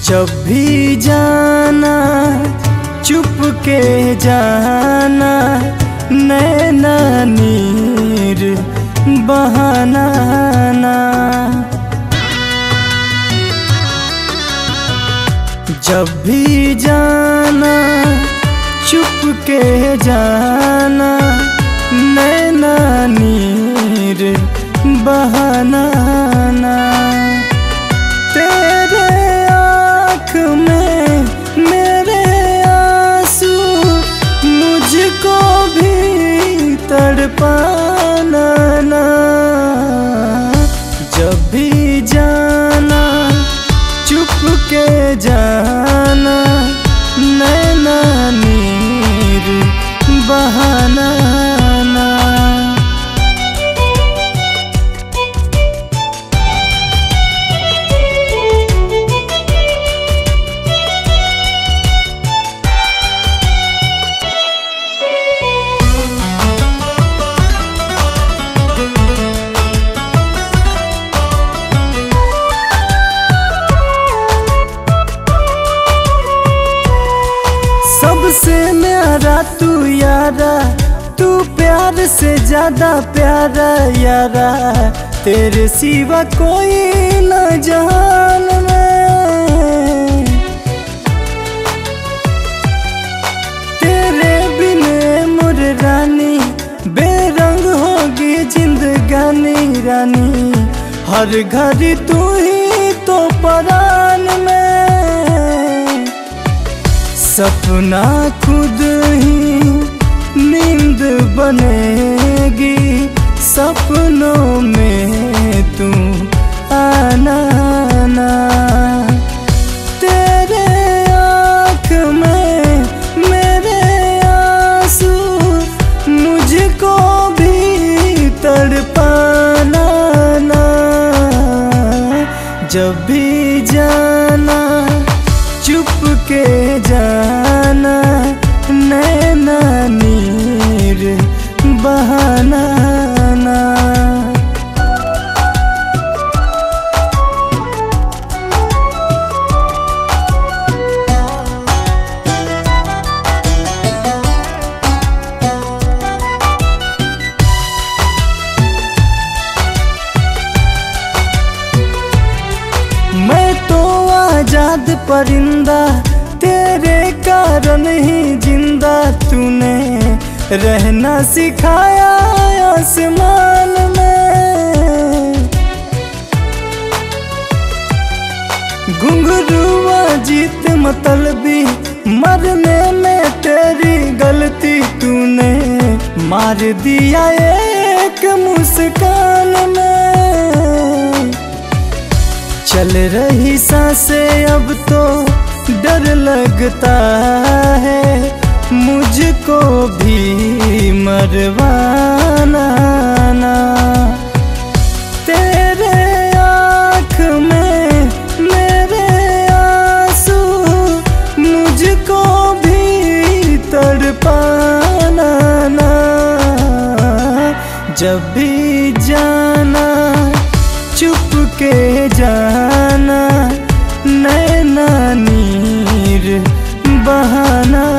जब भी जाना चुप के जाना, नैना नीर बहाना ना। जब भी जाना चुप के जाना, नैना नीर बहाना ना। तेरे आँख में मेरे आंसू, मुझको भी तड़पाना ना। जब भी जाना चुप के जाना, नैना नीर बहाना ना। सबसे मेरा तू यारा, तू प्यार से ज्यादा प्यारा यारा। तेरे सिवा कोई न जान में, तेरे बिन मोर रानी बेरंग होगी जिंदगानी रानी। हर घड़ी तू ही तो परान में, सपना खुद ही नींद बनेगी। सपनों में तू आना ना। तेरे आँख में मेरे आंसू, मुझको भी तड़पाना ना। जब भी जाना चुप के जाना, नैना नीर बहाना ना। मैं तो आजाद परिंदा, तेरे कारण ही जिंदा। तूने रहना सिखाया आसमान में, घुंघरूआ जीत मतलबी। मरने में तेरी गलती, तूने मार दिया एक मुस्कान में। चल रही सांसें अब तो डर लगता है, मुझको भी मरवाना ना। तेरे आँख में मेरे आंसू, मुझको भी तड़पाना ना। जब भी जाना चुप के जाना, नैना नीर बहाना